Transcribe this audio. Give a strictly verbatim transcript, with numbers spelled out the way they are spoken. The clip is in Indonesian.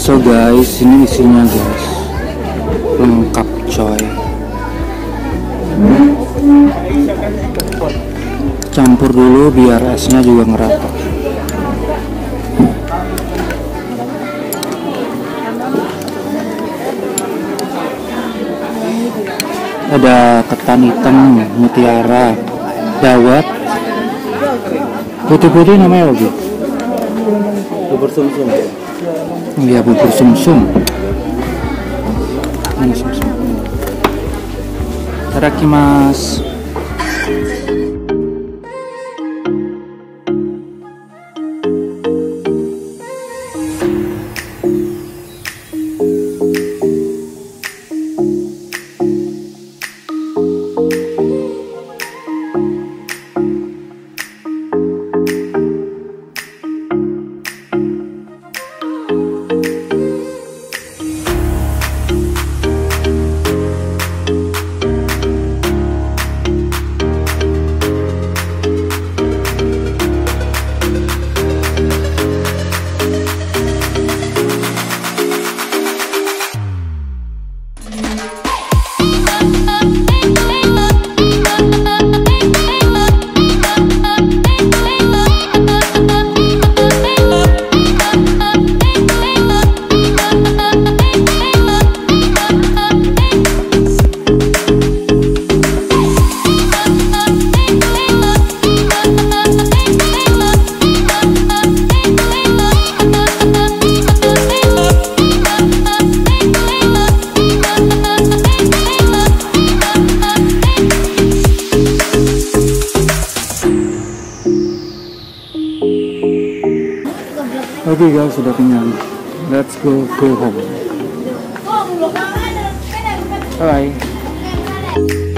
So guys, ini isinya guys, lengkap coy. Campur dulu biar esnya juga ngerata. Ada ketan hitam, mutiara, dawet, putih-putih namanya apa, Bu? Bubur sumsum. Iya, bubur sumsum. Ini sumsum. Itadakimasu. Oke okay guys, sudah kenyang. Let's go go home. Bye.